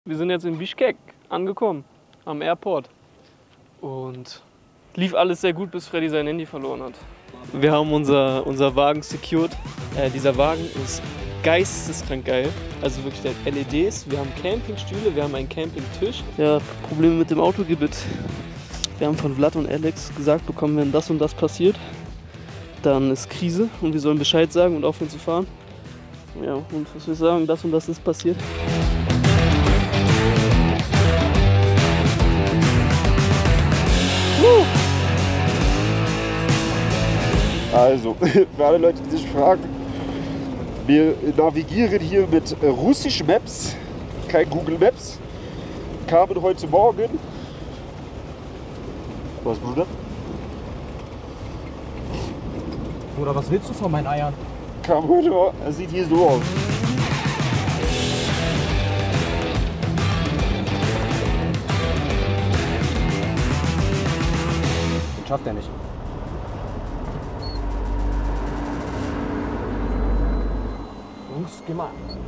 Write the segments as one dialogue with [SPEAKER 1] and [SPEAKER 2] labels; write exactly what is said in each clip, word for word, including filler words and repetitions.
[SPEAKER 1] Wir sind jetzt in Bischkek angekommen, am Airport. Und lief alles sehr gut, bis Freddy sein Handy verloren hat. Wir haben unser, unser Wagen secured. Äh, dieser Wagen ist geisteskrank geil. Also wirklich, der hat L E Ds, wir haben Campingstühle, wir haben einen Campingtisch. Ja, Probleme mit dem Auto gibt es. Wir haben von Vlad und Alex gesagt bekommen, wenn das und das passiert, dann ist Krise und wir sollen Bescheid sagen und aufhören zu fahren. Ja, und was wir sagen, das und das ist passiert.
[SPEAKER 2] Also, für alle Leute, die sich fragen, wir navigieren hier mit russischen Maps, kein Google Maps, kamen heute Morgen. Was, Bruder?
[SPEAKER 3] Bruder, was willst du von meinen Eiern?
[SPEAKER 2] Kam heute Morgen, er sieht hier so aus.
[SPEAKER 3] Den schafft er nicht. Jungs, geh mal.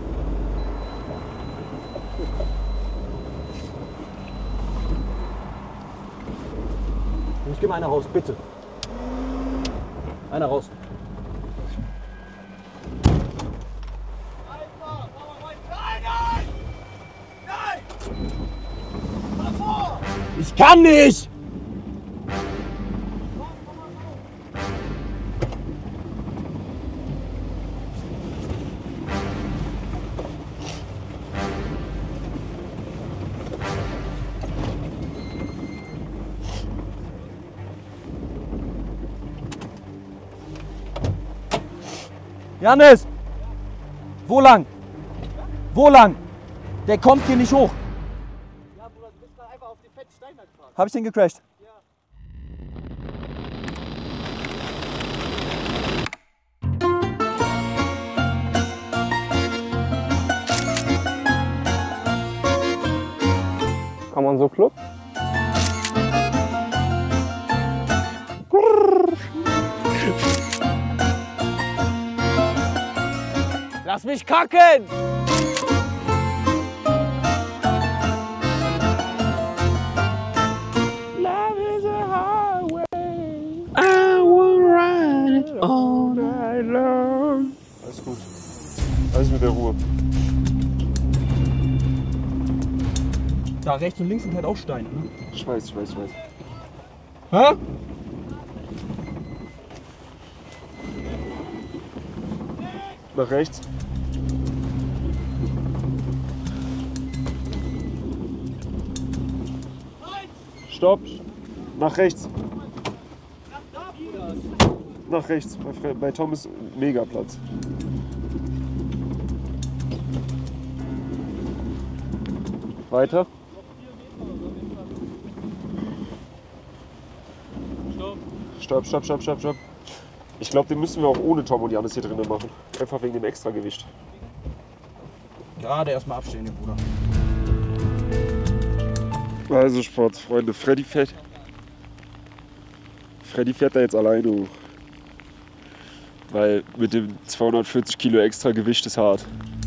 [SPEAKER 3] Jungs, geh mal einer raus, bitte. Einer raus. Ich kann nicht! Janis! Wo lang? Wo lang? Der kommt hier nicht hoch.
[SPEAKER 1] Ja, Bruder, du bist gerade einfach auf den fetten Stein gefahren.
[SPEAKER 3] Hab ich den gecrashed?
[SPEAKER 1] Ja. Kann man so Club? Lass mich kacken! Love is a highway. I will ride it all night long.
[SPEAKER 2] Alles gut. Alles mit der Ruhe.
[SPEAKER 3] Da rechts und links sind halt auch Steine, ne?
[SPEAKER 2] Ich weiß, ich weiß, ich weiß.
[SPEAKER 3] Hä?
[SPEAKER 2] Nach rechts. Stopp. Nach rechts. Nach rechts. Bei, Fre bei Tom ist mega Platz. Weiter. Stopp, stopp, stopp, stopp, stopp. Ich glaube, den müssen wir auch ohne Tom und Janis hier drinnen machen. Einfach wegen dem Extragewicht.
[SPEAKER 3] Gerade erstmal abstehen, Bruder.
[SPEAKER 2] Also Sportsfreunde, Freddy fährt. Freddy fährt da jetzt alleine hoch. Weil mit dem zweihundertvierzig Kilo Extragewicht ist hart.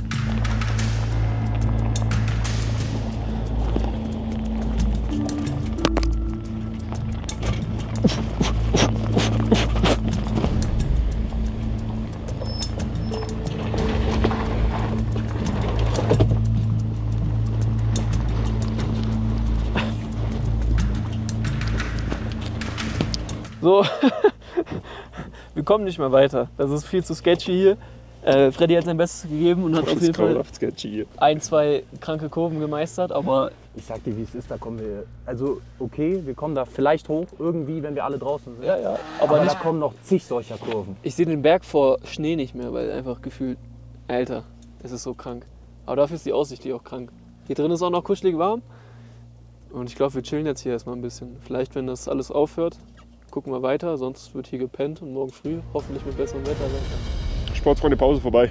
[SPEAKER 1] So, wir kommen nicht mehr weiter. Das ist viel zu sketchy hier. Äh, Freddy hat sein Bestes gegeben und hat auf jeden Fall ein, zwei kranke Kurven gemeistert, aber
[SPEAKER 3] Ich sag dir, wie es ist, da kommen wir. Also, okay, wir kommen da vielleicht hoch, irgendwie, wenn wir alle draußen sind.
[SPEAKER 1] ja, ja.
[SPEAKER 3] Aber,
[SPEAKER 1] Aber
[SPEAKER 3] da
[SPEAKER 1] nicht,
[SPEAKER 3] kommen noch zig solcher Kurven.
[SPEAKER 1] ich sehe den Berg vor Schnee nicht mehr, weil einfach gefühlt, Alter, es ist so krank. Aber dafür ist die Aussicht hier auch krank. Hier drin ist auch noch kuschelig warm. Und ich glaube, wir chillen jetzt hier erstmal ein bisschen. Vielleicht, wenn das alles aufhört, gucken wir weiter. Sonst wird hier gepennt und morgen früh hoffentlich mit besserem Wetter weiter.
[SPEAKER 2] Sportsfreunde, Pause vorbei.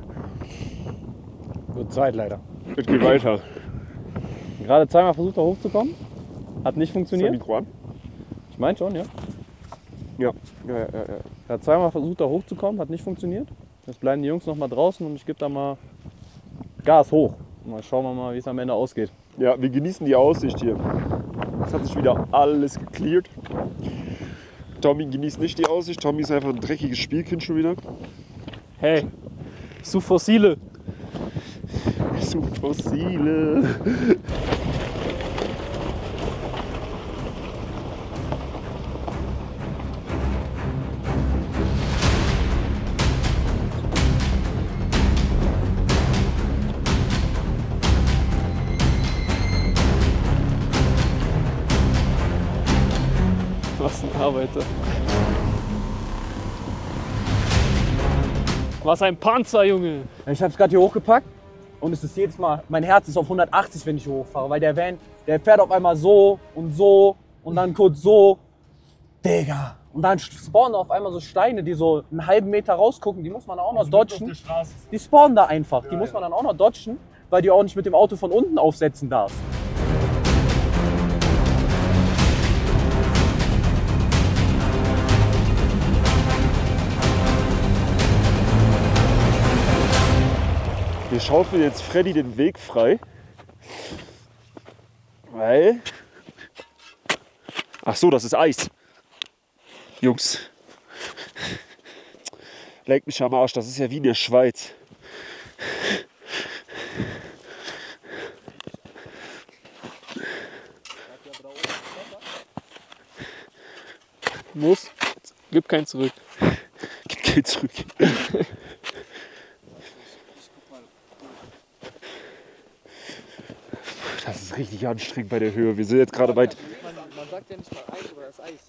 [SPEAKER 3] Wird Zeit leider.
[SPEAKER 2] Es geht weiter.
[SPEAKER 3] Gerade zweimal versucht, da hochzukommen. Hat nicht
[SPEAKER 2] Ist dein
[SPEAKER 3] funktioniert.
[SPEAKER 2] Mikro an?
[SPEAKER 3] Ich meine schon, ja.
[SPEAKER 2] Ja. Ja, ja, ja, ja.
[SPEAKER 3] Er hat zweimal versucht, da hochzukommen, hat nicht funktioniert. Jetzt bleiben die Jungs noch mal draußen und ich gebe da mal Gas hoch. Mal schauen wir mal, wie es am Ende ausgeht.
[SPEAKER 2] Ja, wir genießen die Aussicht hier. Es hat sich wieder alles geklärt. Tommy genießt nicht die Aussicht. Tommy ist einfach ein dreckiges Spielkind schon wieder.
[SPEAKER 1] Hey, zu fossile.
[SPEAKER 2] Zu fossile.
[SPEAKER 1] Was ein Arbeiter. Was ein Panzer, Junge.
[SPEAKER 3] Ich habe es gerade hier hochgepackt und es ist jedes Mal, mein Herz ist auf hundertachtzig, wenn ich hier hochfahre, weil der Van, der fährt auf einmal so und so und dann kurz so. Digga. Und dann spawnen auf einmal so Steine, die so einen halben Meter rausgucken, die muss man auch noch dodgen. Die spawnen da einfach, die muss man dann auch noch dodgen, weil die auch nicht mit dem Auto von unten aufsetzen darf.
[SPEAKER 2] Wir schaufeln jetzt Freddy den Weg frei, weil... Ach so, das ist Eis. Jungs, leck mich am Arsch, das ist ja wie in der Schweiz.
[SPEAKER 1] Muss, gib keinen zurück.
[SPEAKER 2] Gib keinen zurück. Das ist richtig anstrengend bei der Höhe. Wir sind jetzt gerade weit.
[SPEAKER 4] Man, man sagt ja nicht mal Eis, aber das ist Eis.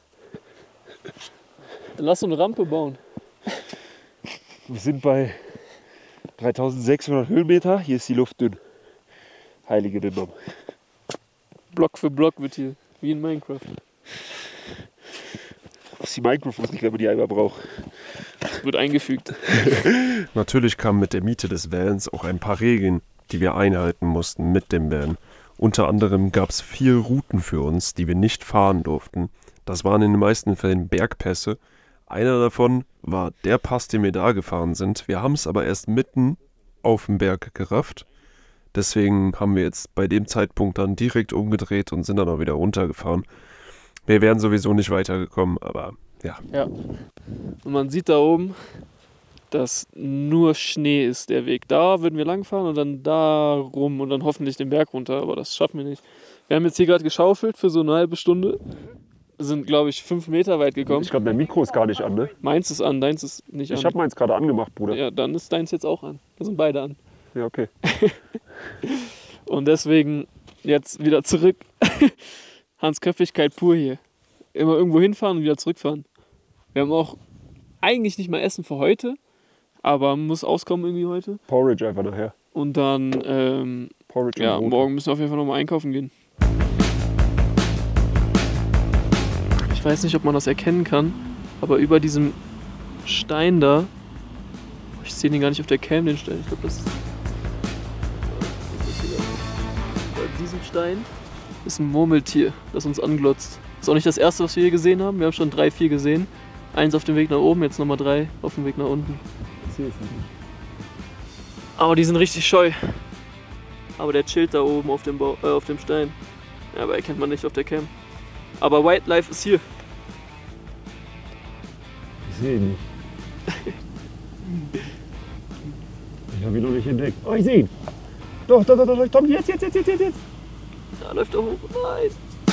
[SPEAKER 1] Lass so eine Rampe bauen.
[SPEAKER 2] Wir sind bei dreitausendsechshundert Höhenmeter. Hier ist die Luft dünn. Heilige Dünnom.
[SPEAKER 1] Block für Block wird hier, wie in Minecraft.
[SPEAKER 2] Das ist die Minecraft-Musik, wenn man die einmal braucht.
[SPEAKER 1] Wird eingefügt.
[SPEAKER 5] Natürlich kamen mit der Miete des Vans auch ein paar Regeln, die wir einhalten mussten mit dem Van. Unter anderem gab es vier Routen für uns, die wir nicht fahren durften. Das waren in den meisten Fällen Bergpässe. Einer davon war der Pass, den wir da gefahren sind. Wir haben es aber erst mitten auf dem Berg gerafft. Deswegen haben wir jetzt bei dem Zeitpunkt dann direkt umgedreht und sind dann auch wieder runtergefahren. Wir wären sowieso nicht weitergekommen, aber ja.
[SPEAKER 1] Ja. Und man sieht da oben, dass nur Schnee ist der Weg. Da würden wir langfahren und dann da rum und dann hoffentlich den Berg runter, aber das schaffen wir nicht. Wir haben jetzt hier gerade geschaufelt für so eine halbe Stunde. Sind, glaube ich, fünf Meter weit gekommen.
[SPEAKER 2] Ich glaube, dein Mikro ist gar nicht an, ne?
[SPEAKER 1] Meins ist an, deins ist nicht an.
[SPEAKER 2] Ich habe meins gerade angemacht, Bruder.
[SPEAKER 1] Ja, dann ist deins jetzt auch an. Wir sind beide an.
[SPEAKER 2] Ja, okay.
[SPEAKER 1] Und deswegen jetzt wieder zurück. Hansköpfigkeit pur hier. Immer irgendwo hinfahren und wieder zurückfahren. Wir haben auch eigentlich nicht mal Essen für heute, aber muss auskommen irgendwie heute.
[SPEAKER 2] Porridge einfach nachher.
[SPEAKER 1] Und dann, ähm,
[SPEAKER 2] Porridge
[SPEAKER 1] ja,
[SPEAKER 2] und Brot.
[SPEAKER 1] morgen müssen wir auf jeden Fall nochmal einkaufen gehen. Ich weiß nicht, ob man das erkennen kann, aber über diesem Stein da, ich sehe den gar nicht auf der Cam, den Stein, ich glaube, das ist, bei diesem Stein ist ein Murmeltier, das uns anglotzt. Das ist auch nicht das erste, was wir hier gesehen haben, wir haben schon drei, vier gesehen. Eins auf dem Weg nach oben, jetzt nochmal drei auf dem Weg nach unten.
[SPEAKER 2] Ich sehe es nicht.
[SPEAKER 1] Aber die sind richtig scheu. Aber der chillt da oben auf dem, Bau, äh, auf dem Stein. Ja, aber erkennt man nicht auf der Cam. Aber Wildlife ist hier.
[SPEAKER 2] Ich sehe ihn nicht. Ich habe ihn noch nicht entdeckt. Oh, ich sehe ihn. Doch, doch, doch, doch, Tom, jetzt, jetzt, jetzt, jetzt, jetzt.
[SPEAKER 1] Da läuft er hoch. Nein.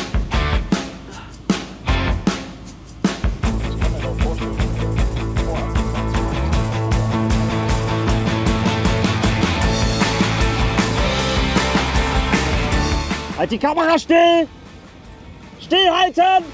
[SPEAKER 3] Halt die Kamera still! Stillhalten!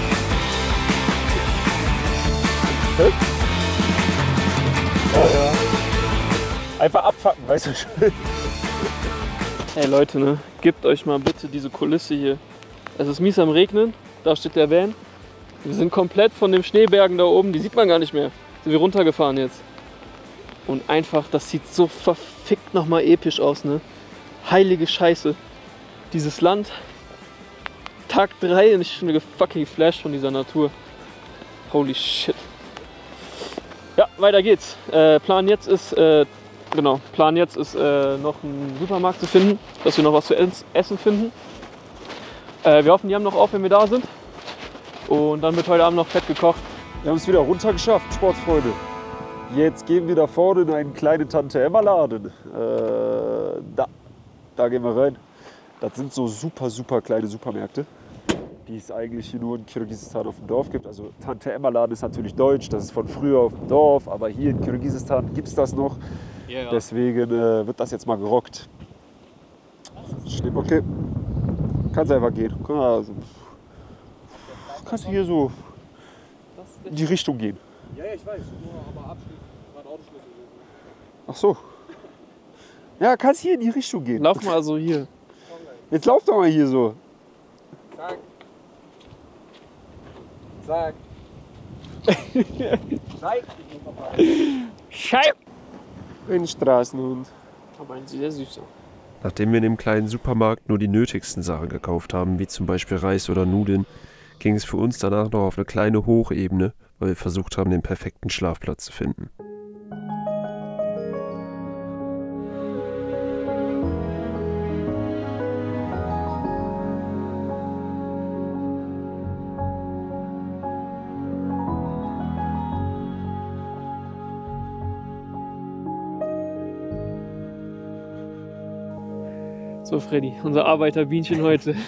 [SPEAKER 2] Einfach abfacken, weißt du schon.
[SPEAKER 1] Hey Leute, ne? Gebt euch mal bitte diese Kulisse hier. Es ist mies am Regnen. Da steht der Van. Wir sind komplett von den Schneebergen da oben. Die sieht man gar nicht mehr. Sind wir runtergefahren jetzt. Und einfach, das sieht so verfickt nochmal episch aus, ne? Heilige Scheiße. Dieses Land. Tag drei und ich bin schon fucking geflasht von dieser Natur. Holy shit. Ja, weiter geht's. Äh, Plan jetzt ist, äh, genau, Plan jetzt ist äh, noch einen Supermarkt zu finden, dass wir noch was zu essen finden. Äh, wir hoffen, die haben noch auf, wenn wir da sind. Und dann wird heute Abend noch fett gekocht.
[SPEAKER 2] Wir haben es wieder runtergeschafft, Sportsfreunde. Jetzt gehen wir da vorne in einen kleinen Tante-Emma-Laden. Äh, da, da gehen wir rein. Das sind so super, super kleine Supermärkte, die es eigentlich hier nur in Kirgisistan auf dem Dorf gibt. Also Tante-Emma-Laden ist natürlich deutsch, das ist von früher auf dem Dorf, aber hier in Kirgisistan gibt es das noch.
[SPEAKER 1] Ja, ja.
[SPEAKER 2] Deswegen äh, wird das jetzt mal gerockt. Schlimm, okay. Kannst einfach gehen. Also, kannst du hier so in die Richtung gehen.
[SPEAKER 3] Ja, ja, ich weiß. Nur aber Abschluss, gerade Autoschlüssel.
[SPEAKER 2] Ach so. Ja, kannst hier in die Richtung gehen.
[SPEAKER 1] Lauf mal also hier.
[SPEAKER 2] Jetzt lauf doch mal hier so.
[SPEAKER 3] Zack. Zack. Zeig.
[SPEAKER 1] Scheiße!
[SPEAKER 2] Ein Straßenhund.
[SPEAKER 1] Aber ein sehr süßer.
[SPEAKER 5] Nachdem wir in dem kleinen Supermarkt nur die nötigsten Sachen gekauft haben, wie zum Beispiel Reis oder Nudeln, ging es für uns danach noch auf eine kleine Hochebene, weil wir versucht haben, den perfekten Schlafplatz zu finden.
[SPEAKER 1] So, Freddy, unser Arbeiterbienchen heute.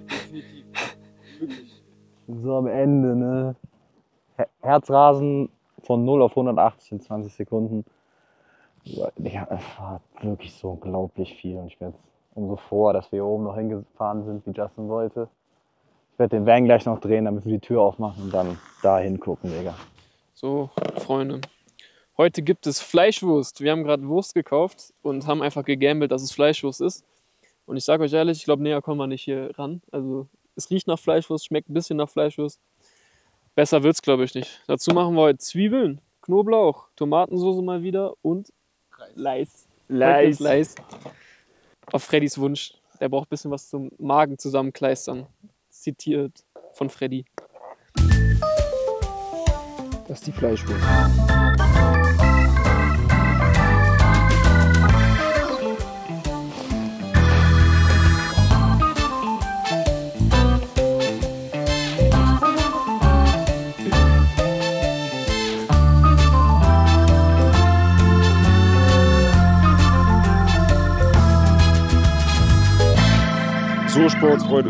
[SPEAKER 3] So am Ende, ne? Her- Herzrasen von null auf hundertachtzig in zwanzig Sekunden. Ja, es war wirklich so unglaublich viel. Und ich bin jetzt umso froher, dass wir hier oben noch hingefahren sind, wie Justin wollte. Ich werde den Van gleich noch drehen, damit wir die Tür aufmachen und dann da hingucken, Digga.
[SPEAKER 1] So, Freunde. Heute gibt es Fleischwurst. Wir haben gerade Wurst gekauft und haben einfach gegambelt, dass es Fleischwurst ist. Und ich sage euch ehrlich, ich glaube, näher kommen wir nicht hier ran. Also es riecht nach Fleischwurst, schmeckt ein bisschen nach Fleischwurst. Besser wird's, glaube ich, nicht. Dazu machen wir heute Zwiebeln, Knoblauch, Tomatensauce mal wieder und Leis.
[SPEAKER 2] Leis.
[SPEAKER 1] Leis. Auf Freddys Wunsch. Der braucht ein bisschen was zum Magen zusammenkleistern. Zitiert von Freddy.
[SPEAKER 2] Das ist die Fleischwurst. So, Sportsfreunde.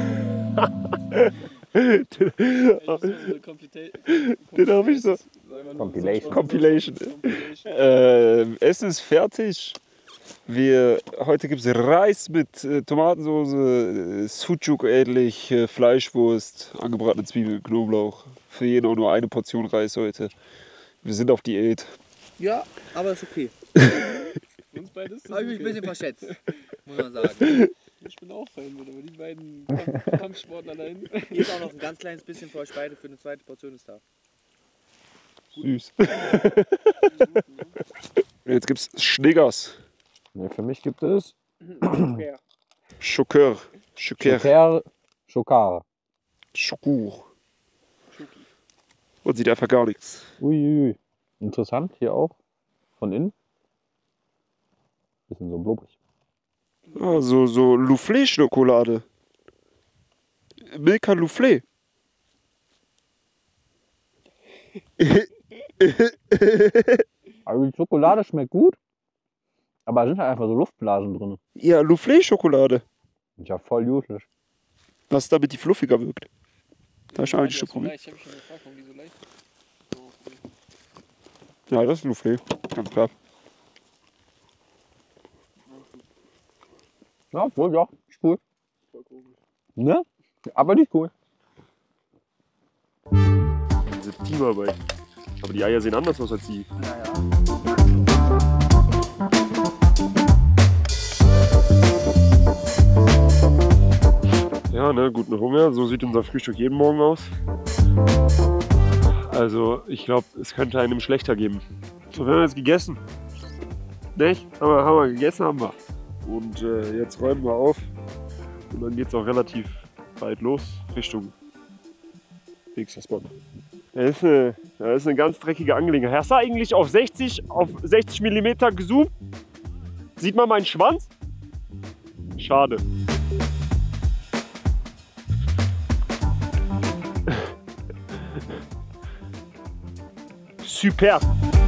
[SPEAKER 2] Den habe ich so.
[SPEAKER 3] Compilation.
[SPEAKER 2] Compilation. Äh, Essen ist fertig. Wir, heute gibt es Reis mit äh, Tomatensauce, äh, Sucuk ähnlich, äh, Fleischwurst, angebratene Zwiebeln, Knoblauch. Für jeden auch nur eine Portion Reis heute. Wir sind auf Diät.
[SPEAKER 4] Ja, aber ist okay.
[SPEAKER 1] Uns beides
[SPEAKER 4] Habe ich mich ein bisschen verschätzt, muss man sagen.
[SPEAKER 1] Ich bin auch Fan, aber die beiden Kamp- Kampfsportler da hinten.
[SPEAKER 4] Hier ist auch noch ein ganz kleines bisschen für euch beide für eine zweite Portion ist da.
[SPEAKER 2] Süß. Jetzt gibt es Schniggers.
[SPEAKER 3] Ne, für mich gibt es
[SPEAKER 2] Schokör. Schokör.
[SPEAKER 3] Schoker, Schokar.
[SPEAKER 2] Schokur. Und sieht einfach gar nichts.
[SPEAKER 3] Uiuiui. Interessant, hier auch. Von innen. Bisschen so blubbrig.
[SPEAKER 2] Ah, so, so Soufflé-Schokolade. Milka Soufflé.
[SPEAKER 3] Also die Schokolade schmeckt gut, aber da sind halt einfach so Luftblasen drin.
[SPEAKER 2] Ja, Soufflé-Schokolade.
[SPEAKER 3] Ist ja voll useless.
[SPEAKER 2] Was damit die fluffiger wirkt. Da ist eigentlich schon probiert.
[SPEAKER 1] Ich habe mich schon gefragt, warum die so leicht sind.
[SPEAKER 2] Ja, das ist Soufflé. Ganz klar.
[SPEAKER 3] Ja, wohl, ja, ist cool. Ne? Aber nicht cool.
[SPEAKER 2] Diese Teamarbeit. Aber die Eier sehen anders aus als die. Ja, ne, guten Hunger. So sieht unser Frühstück jeden Morgen aus. Also, ich glaube, es könnte einem schlechter geben. So, wir haben jetzt gegessen. Nicht? Aber haben wir gegessen, haben wir. Und äh, jetzt räumen wir auf. Und dann geht es auch relativ bald los Richtung nächster Spot. Das ist eine, das ist eine ganz dreckige Angelegenheit. Hast du eigentlich auf sechzig, auf sechzig Millimeter gezoomt? Sieht man meinen Schwanz? Schade. Super.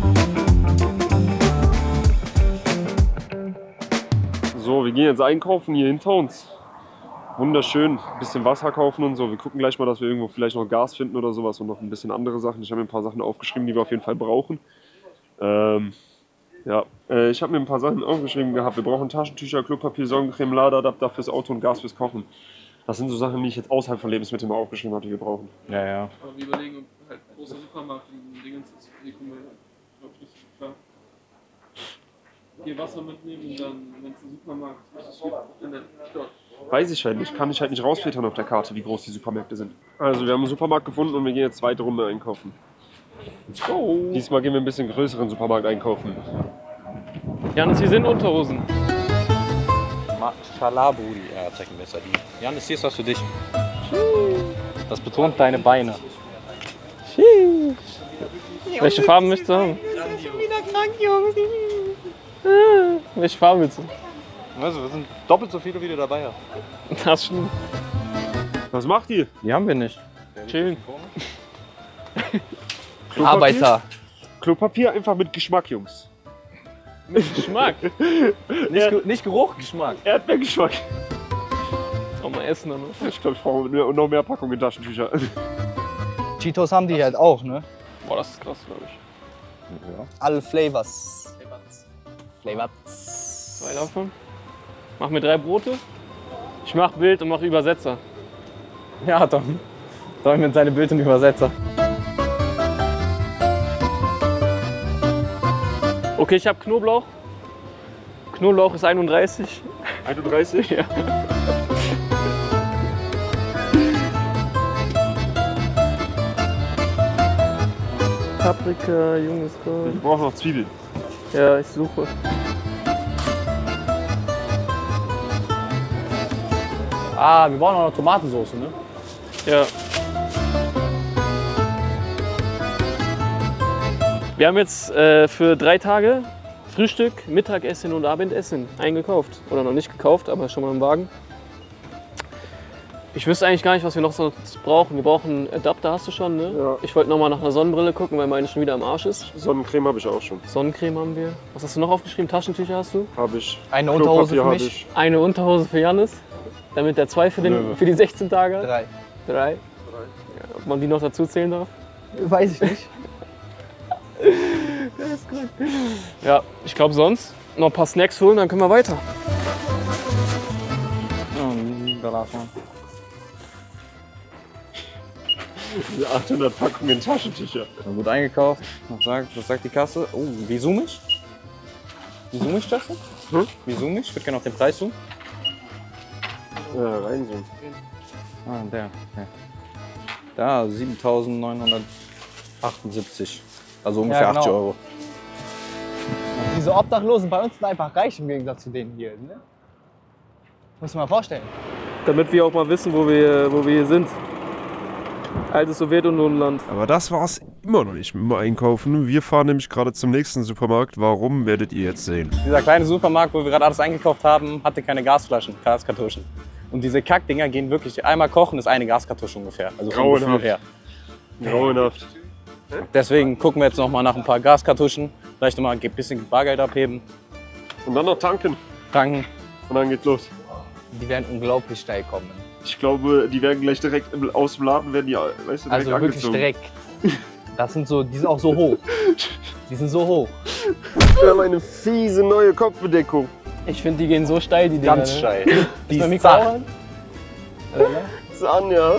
[SPEAKER 2] So, wir gehen jetzt einkaufen hier hinter uns. Wunderschön, ein bisschen Wasser kaufen und so. Wir gucken gleich mal, dass wir irgendwo vielleicht noch Gas finden oder sowas und noch ein bisschen andere Sachen. Ich habe mir ein paar Sachen aufgeschrieben, die wir auf jeden Fall brauchen. Ähm, ja, äh, ich habe mir ein paar Sachen aufgeschrieben gehabt. Wir brauchen Taschentücher, Klopapier, Sonnencreme, Ladeadapter fürs Auto und Gas fürs Kochen. Das sind so Sachen, die ich jetzt außerhalb von Lebensmitteln mal aufgeschrieben habe, die wir brauchen.
[SPEAKER 3] Ja, ja.
[SPEAKER 1] Aber wir überlegen, ob halt großer Supermarkt und Dingens ist. Hier kommen wir, glaube ich, nicht so klar. Hier Wasser mitnehmen und dann, wenn es ein Supermarkt ist, in der Stadt.
[SPEAKER 2] Weiß ich halt nicht, kann ich halt nicht rausfiltern auf der Karte, wie groß die Supermärkte sind. Also wir haben einen Supermarkt gefunden und wir gehen jetzt zweite Runde einkaufen. Let's go! Diesmal gehen wir ein bisschen größeren Supermarkt einkaufen.
[SPEAKER 1] Janis, hier sind Unterhosen.
[SPEAKER 3] Schalaburi, ja, zeig mir besser die. Janis, hier ist was für dich. Das betont deine Beine.
[SPEAKER 1] Welche Farben möchtest du haben? Wieder krank, Jungs. Welche Farben willst du?
[SPEAKER 3] Also, wir sind doppelt so viele, wie du dabei hast.
[SPEAKER 1] Das stimmt.
[SPEAKER 2] Was macht ihr?
[SPEAKER 3] Die haben wir nicht.
[SPEAKER 1] Chillen.
[SPEAKER 2] Klopapier?
[SPEAKER 3] Arbeiter.
[SPEAKER 2] Klopapier einfach mit Geschmack, Jungs.
[SPEAKER 1] Mit Geschmack.
[SPEAKER 3] Nicht, Ge nicht Geruch, Geschmack.
[SPEAKER 2] Erdbeergeschmack.
[SPEAKER 1] Auch mal essen dann.
[SPEAKER 2] Ich glaube, ich brauche noch mehr Packungen Taschentücher.
[SPEAKER 6] Cheetos haben die halt auch, ne?
[SPEAKER 1] Boah, das ist krass, glaube ich.
[SPEAKER 3] Ja.
[SPEAKER 6] Alle Flavors. Flavors.
[SPEAKER 1] Zwei davon. Mach mir drei Brote. Ich mach Bild und mach Übersetzer.
[SPEAKER 3] Ja, Tom. Tom mit seine Bild und Übersetzer.
[SPEAKER 1] Okay, ich habe Knoblauch. Knoblauch ist einunddreißig.
[SPEAKER 2] einunddreißig?
[SPEAKER 1] Ja. Paprika, junges Gold.
[SPEAKER 2] Wir brauchen noch Zwiebeln.
[SPEAKER 1] Ja, ich suche.
[SPEAKER 3] Ah, wir brauchen auch noch Tomatensauce, ne?
[SPEAKER 1] Ja. Wir haben jetzt äh, für drei Tage Frühstück, Mittagessen und Abendessen eingekauft. Oder noch nicht gekauft, aber schon mal im Wagen. Ich wüsste eigentlich gar nicht, was wir noch so brauchen. Wir brauchen einen Adapter, hast du schon, ne?
[SPEAKER 2] Ja.
[SPEAKER 1] Ich wollte noch mal nach einer Sonnenbrille gucken, weil meine schon wieder am Arsch ist.
[SPEAKER 2] Sonnencreme habe ich auch schon.
[SPEAKER 1] Sonnencreme haben wir. Was hast du noch aufgeschrieben? Taschentücher hast du?
[SPEAKER 2] Habe ich.
[SPEAKER 6] Eine Unterhose für
[SPEAKER 2] hab
[SPEAKER 6] mich.
[SPEAKER 2] ich.
[SPEAKER 1] Eine Unterhose für Janis. Damit der zwei für, den, für die sechzehn Tage hat.
[SPEAKER 6] Drei.
[SPEAKER 1] Drei. Ja, ob man die noch dazu zählen darf?
[SPEAKER 6] Weiß ich nicht.
[SPEAKER 1] Das ist gut. Ja, ich glaube sonst noch ein paar Snacks holen, dann können wir weiter.
[SPEAKER 2] Diese achthundert Packungen Taschentücher.
[SPEAKER 3] Gut eingekauft. Was sagt, was sagt die Kasse? Oh, wie zoom ich? Wie zoom ich das?
[SPEAKER 2] Hm?
[SPEAKER 3] Wie zoom ich? Ich würde gerne auf den Preis zoomen.
[SPEAKER 2] Ja, rein so.
[SPEAKER 3] Ah, der. Okay. Da, siebentausendneunhundertachtundsiebzig. Also ungefähr
[SPEAKER 6] Ja, genau.
[SPEAKER 3] achtzig Euro.
[SPEAKER 6] Diese Obdachlosen bei uns sind einfach reich im Gegensatz zu denen hier. Ne? Muss man mal vorstellen.
[SPEAKER 1] Damit wir auch mal wissen, wo wir, wo wir hier sind. Altes Sowjetunion-Land.
[SPEAKER 5] Aber das war's immer noch nicht mit dem Einkaufen. Wir fahren nämlich gerade zum nächsten Supermarkt. Warum, werdet ihr jetzt sehen.
[SPEAKER 3] Dieser kleine Supermarkt, wo wir gerade alles eingekauft haben, hatte keine Gasflaschen, Gaskartuschen. Und diese Kackdinger gehen wirklich, einmal kochen ist eine Gaskartusche ungefähr. Also vom Gefühl
[SPEAKER 2] Grauenhaft.
[SPEAKER 3] her.
[SPEAKER 2] Grauenhaft.
[SPEAKER 3] Deswegen gucken wir jetzt noch mal nach ein paar Gaskartuschen. Vielleicht noch mal ein bisschen Bargeld abheben,
[SPEAKER 2] Und dann noch tanken.
[SPEAKER 3] tanken.
[SPEAKER 2] Und dann geht's los.
[SPEAKER 6] Die werden unglaublich steil kommen.
[SPEAKER 2] Ich glaube, die werden gleich direkt im- aus dem Laden, werden die, weißt du, direkt
[SPEAKER 6] Also wirklich
[SPEAKER 2] angezogen.
[SPEAKER 6] direkt. Das sind so, die sind auch so hoch. Die sind so hoch.
[SPEAKER 2] Wir haben eine fiese neue Kopfbedeckung.
[SPEAKER 1] Ich finde, die gehen so steil, die Dinger.
[SPEAKER 3] Ganz
[SPEAKER 1] ne?
[SPEAKER 3] steil.
[SPEAKER 1] Die ist
[SPEAKER 3] ist
[SPEAKER 1] Mikro
[SPEAKER 3] zart.
[SPEAKER 1] an?
[SPEAKER 2] Das ist Anja.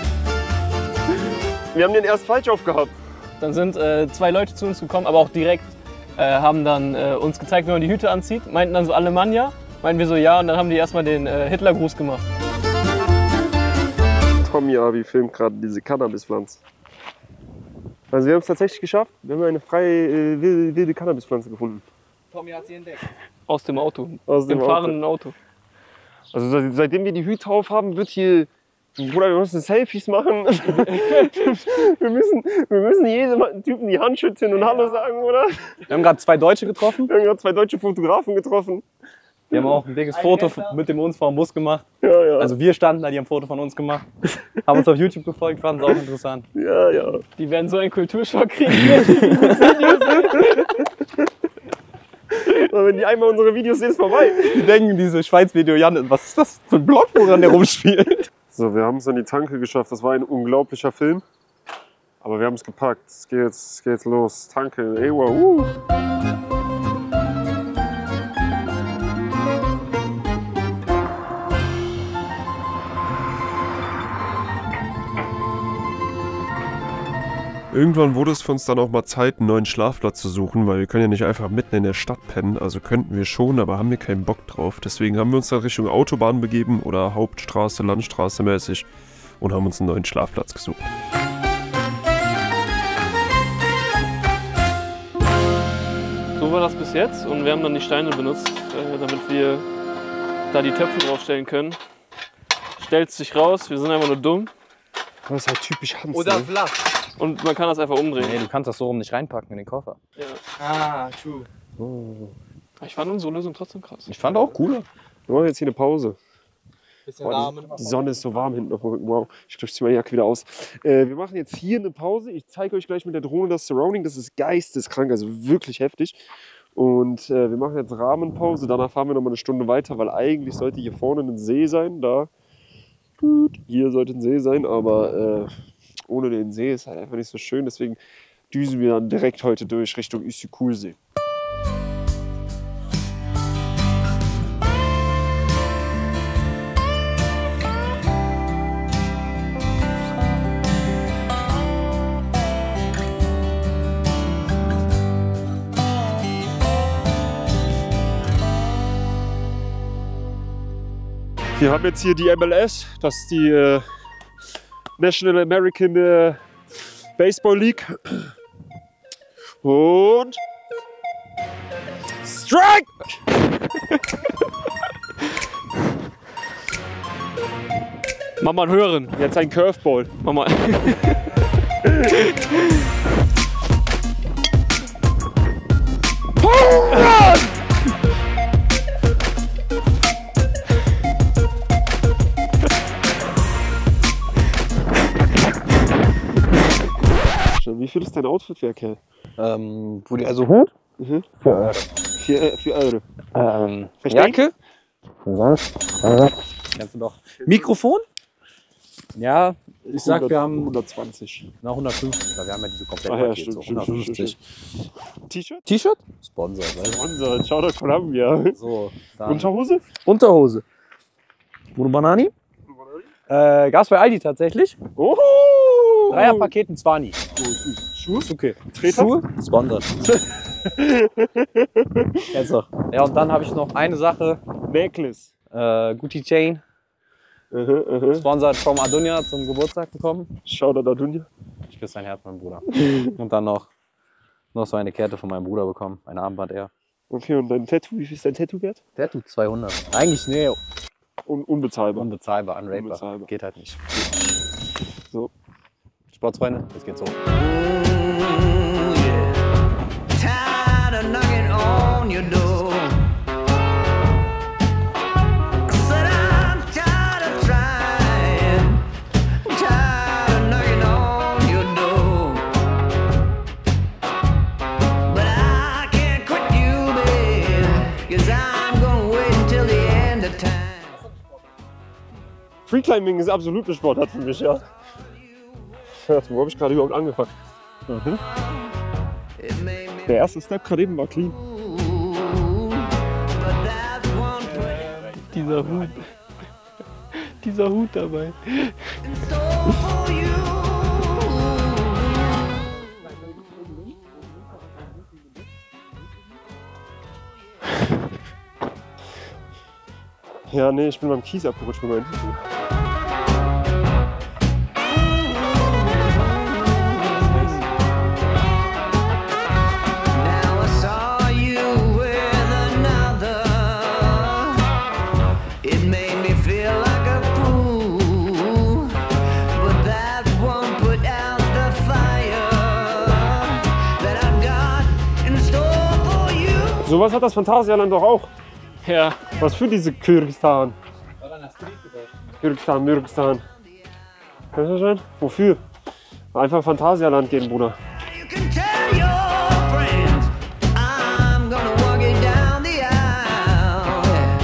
[SPEAKER 2] Wir haben den erst falsch aufgehabt.
[SPEAKER 1] Dann sind äh, zwei Leute zu uns gekommen, aber auch direkt äh, haben dann äh, uns gezeigt, wie man die Hüte anzieht. Meinten dann so Alemannia. Meinten wir so ja und dann haben die erstmal den äh, Hitlergruß gemacht.
[SPEAKER 2] Tommy Abi filmt gerade diese Cannabispflanze. Also wir haben es tatsächlich geschafft. Wir haben eine freie, äh, wilde, wilde Cannabispflanze gefunden.
[SPEAKER 6] Tommy hat sie entdeckt.
[SPEAKER 1] Aus dem Auto.
[SPEAKER 2] Aus
[SPEAKER 1] dem
[SPEAKER 2] dem
[SPEAKER 1] fahrenden Auto.
[SPEAKER 2] Also seit- seitdem wir die Hüte auf haben, wird hier
[SPEAKER 5] Bruder, wir müssen Selfies machen. wir, müssen, wir müssen jedem Typen die Hand schütteln und Hallo sagen, oder?
[SPEAKER 3] Wir haben gerade zwei Deutsche getroffen.
[SPEAKER 5] Wir haben gerade zwei deutsche Fotografen getroffen.
[SPEAKER 3] Wir haben auch ein dickes Foto mit dem uns vor dem Bus gemacht.
[SPEAKER 5] Ja, ja.
[SPEAKER 3] Also wir standen da, die haben ein Foto von uns gemacht. Haben uns auf YouTube gefolgt, fanden es auch interessant.
[SPEAKER 5] Ja, ja.
[SPEAKER 1] Die werden so einen Kulturschock kriegen.
[SPEAKER 5] Und wenn die einmal unsere Videos sehen, ist vorbei.
[SPEAKER 3] Die denken, diese Schweiz-Video, Jan, was ist das für ein Block, woran der rumspielt?
[SPEAKER 5] So, wir haben es an die Tanke geschafft. Das war ein unglaublicher Film. Aber wir haben es gepackt. Es geht jetzt, es geht jetzt los. Tanke, ey, wow. Uh. Irgendwann wurde es für uns dann auch mal Zeit, einen neuen Schlafplatz zu suchen, weil wir können ja nicht einfach mitten in der Stadt pennen. Also könnten wir schon, aber haben wir keinen Bock drauf. Deswegen haben wir uns dann Richtung Autobahn begeben oder Hauptstraße, Landstraße mäßig und haben uns einen neuen Schlafplatz gesucht.
[SPEAKER 1] So war das bis jetzt und wir haben dann die Steine benutzt, äh, damit wir da die Töpfe draufstellen können. Stellt sich raus, wir sind einfach nur dumm.
[SPEAKER 5] Das ist halt typisch Hans.
[SPEAKER 4] Oder
[SPEAKER 5] ne?
[SPEAKER 4] flach.
[SPEAKER 1] Und man kann das einfach umdrehen.
[SPEAKER 3] Nee, du kannst das so rum nicht reinpacken in den Koffer.
[SPEAKER 1] Ja.
[SPEAKER 4] Ah, true.
[SPEAKER 5] Oh.
[SPEAKER 1] Ich fand unsere Lösung trotzdem krass.
[SPEAKER 3] Ich fand auch cooler.
[SPEAKER 5] Wir machen jetzt hier eine Pause.
[SPEAKER 4] Bisschen
[SPEAKER 5] Boah,
[SPEAKER 4] Rahmen.
[SPEAKER 5] die, die Sonne ist so warm hinten auf dem Rücken. Wow, ich ziehe meine Jacke wieder aus. Äh, wir machen jetzt hier eine Pause. Ich zeige euch gleich mit der Drohne das Surrounding. Das ist geisteskrank, also wirklich heftig. Und äh, wir machen jetzt Rahmenpause. Danach fahren wir noch mal eine Stunde weiter, weil eigentlich sollte hier vorne ein See sein. Da, hier sollte ein See sein, aber äh, ohne den See ist halt einfach nicht so schön. Deswegen düsen wir dann direkt heute durch Richtung Üssü-Kuhlsee. Wir haben jetzt hier die M L S, das ist die äh, National American äh, Baseball League. Und Strike!
[SPEAKER 1] Mach mal einen höheren.
[SPEAKER 5] Jetzt ein Curveball.
[SPEAKER 1] Mach mal.
[SPEAKER 5] Wie viel ist dein Outfit wert, Kerl?
[SPEAKER 3] Ähm, wo die, also Hut?
[SPEAKER 5] Mhm.
[SPEAKER 3] Für Euro.
[SPEAKER 5] Vier, äh, vier Euro.
[SPEAKER 3] Ähm,
[SPEAKER 5] Verstehen?
[SPEAKER 3] Jacke? Sonst? Äh, kennst du doch. Mikrofon? Ja, ich sag,
[SPEAKER 5] hundert,
[SPEAKER 3] wir haben
[SPEAKER 5] hundertzwanzig.
[SPEAKER 3] na, hundertfünfzig, weil wir haben ja diese
[SPEAKER 5] Ah ja,
[SPEAKER 3] Komplettpaket,
[SPEAKER 5] stimmt,
[SPEAKER 3] so
[SPEAKER 5] stimmt, stimmt,
[SPEAKER 3] hundertfünfzig.
[SPEAKER 5] T-Shirt?
[SPEAKER 3] T-Shirt? Sponsor, weißt
[SPEAKER 5] Sponsor, ciao da Columbia.
[SPEAKER 3] du? So, dann
[SPEAKER 5] Unterhose?
[SPEAKER 3] Unterhose. Bruno Banani? Äh, gab's bei Aldi tatsächlich.
[SPEAKER 5] Oh!
[SPEAKER 3] Dreierpaket und Zwani.
[SPEAKER 5] Schuhe?
[SPEAKER 3] Ist okay.
[SPEAKER 5] Treter?
[SPEAKER 3] Schuhe? Sponsor. Jetzt noch. Ja, und dann habe ich noch eine Sache.
[SPEAKER 5] Necklace.
[SPEAKER 3] Äh, Gucci Chain.
[SPEAKER 5] Aha, aha.
[SPEAKER 3] Sponsored from Adunia zum Geburtstag bekommen.
[SPEAKER 5] Schau da da Dunja.
[SPEAKER 3] Ich küsse dein Herz, mein Bruder. Und dann noch, noch so eine Kette von meinem Bruder bekommen. Ein Armband eher.
[SPEAKER 5] Okay, und dein Tattoo? Wie viel ist dein Tattoo wert?
[SPEAKER 3] Der tut zweihundert. Eigentlich, nee,
[SPEAKER 5] Un unbezahlbar.
[SPEAKER 3] unbezahlbar, unratebar.
[SPEAKER 5] Unbezahlbar.
[SPEAKER 3] Geht halt nicht.
[SPEAKER 5] So.
[SPEAKER 3] Sportsfreunde, jetzt geht's hoch.
[SPEAKER 7] Tired of knocking on your door. Said I'm tired of trying. Tired of knocking on your door. But I can't quit you, babe. 'Cause I'm gonna wait until the end of time.
[SPEAKER 5] Freeclimbing ist absolut eine Sportart für mich, ja. Wo habe ich gerade überhaupt angefangen? Mhm.
[SPEAKER 7] It made me
[SPEAKER 5] Der erste Step gerade eben war clean.
[SPEAKER 7] move. But that's one place
[SPEAKER 1] Dieser Hut. Dieser Hut dabei.
[SPEAKER 7] in store for you.
[SPEAKER 5] Ja, nee, ich bin beim Kies abgerutscht mit meinen Füßen.
[SPEAKER 7] Now I saw you with another. It made me feel like a fool.
[SPEAKER 2] Sowas hat das Phantasialand doch auch.
[SPEAKER 1] Ja,
[SPEAKER 2] Was für diese Kyrgyzstan? Kyrgyzstan, Mürgistan. Kannst du das sein? Wofür? Einfach Phantasialand gehen, Bruder.
[SPEAKER 7] You can tell your friends I'm gonna walk it down the aisle.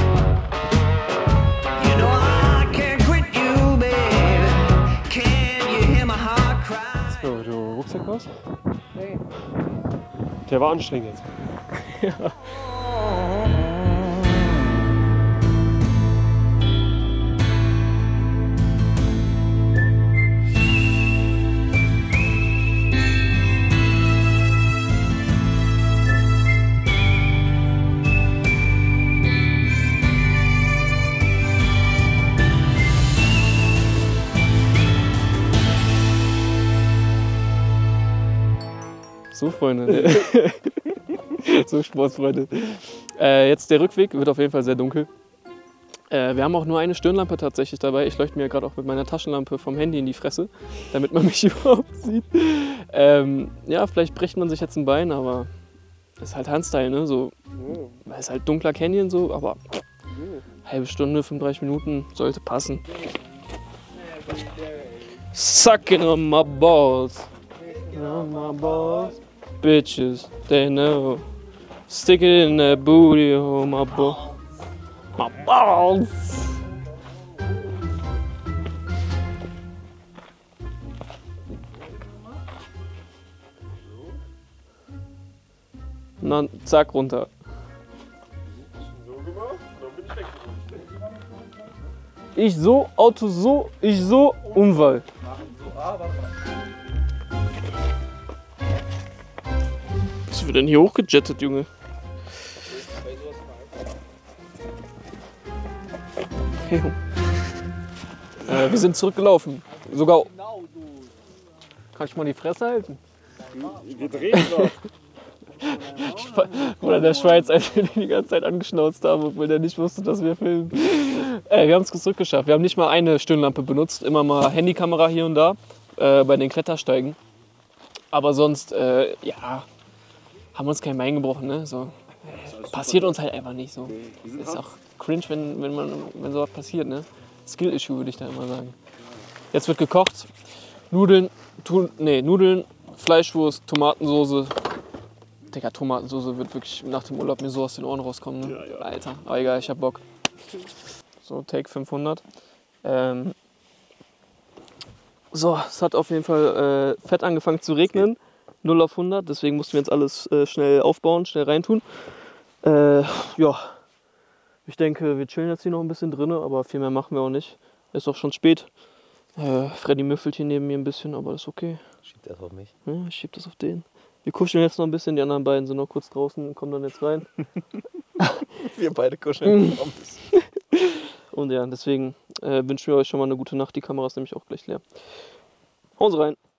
[SPEAKER 7] You know I can't quit you, baby. Can you hear my heart cry?
[SPEAKER 2] So, du Rucksack was? Nee. Der war anstrengend jetzt.
[SPEAKER 1] so Freunde. So Sportsfreunde. Äh, jetzt der Rückweg wird auf jeden Fall sehr dunkel. Äh, wir haben auch nur eine Stirnlampe tatsächlich dabei. Ich leuchte mir gerade auch mit meiner Taschenlampe vom Handy in die Fresse, damit man mich überhaupt sieht. Ähm, ja, vielleicht bricht man sich jetzt ein Bein, aber das ist halt Handstyle, ne? So, weil es halt dunkler Canyon so, aber halbe Stunde, fünfunddreißig Minuten sollte passen. Sucking on my balls. On my balls. Bitches, they know. Stick it in that booty, oh my balls. My balls. Na, zack, runter. Ich so, Auto so, ich so, Unfall. Was wird denn hier hochgejettet, Junge? Hey, äh, wir sind zurückgelaufen. Sogar. Kann ich mal die Fresse halten?
[SPEAKER 2] Wir drehen doch.
[SPEAKER 1] Oder der Schweiz, als wir die ganze Zeit angeschnauzt haben, obwohl der nicht wusste, dass wir filmen. Äh, wir haben es zurückgeschafft. Wir haben nicht mal eine Stirnlampe benutzt, immer mal Handykamera hier und da äh, bei den Klettersteigen. Aber sonst, äh, ja, haben uns kein Bein gebrochen, ne? So. Passiert uns halt einfach nicht so. Ist auch cringe, wenn, wenn, man, wenn sowas passiert, ne? Skill-Issue würde ich da immer sagen. Jetzt wird gekocht. Nudeln, tu, nee, Nudeln, Fleischwurst, Tomatensoße. Digga, Tomatensoße wird wirklich nach dem Urlaub mir so aus den Ohren rauskommen, ne? Ja, ja. Alter, aber egal, ich hab Bock. So, Take fünfhundert. Ähm so, es hat auf jeden Fall äh, fett angefangen zu regnen. null auf hundert, deswegen mussten wir jetzt alles äh, schnell aufbauen, schnell reintun. Äh, ja, ich denke, wir chillen jetzt hier noch ein bisschen drin, aber viel mehr machen wir auch nicht. Ist auch schon spät. Äh, Freddy müffelt hier neben mir ein bisschen, aber das ist okay.
[SPEAKER 6] Schiebt das auf mich.
[SPEAKER 1] Ja, ich schieb das auf den. Wir kuscheln jetzt noch ein bisschen, die anderen beiden sind noch kurz draußen und kommen dann jetzt rein.
[SPEAKER 6] Wir beide kuscheln noch ein bisschen.
[SPEAKER 1] Und ja, deswegen äh, wünschen wir euch schon mal eine gute Nacht. Die Kamera ist nämlich auch gleich leer. Hauen Sie rein.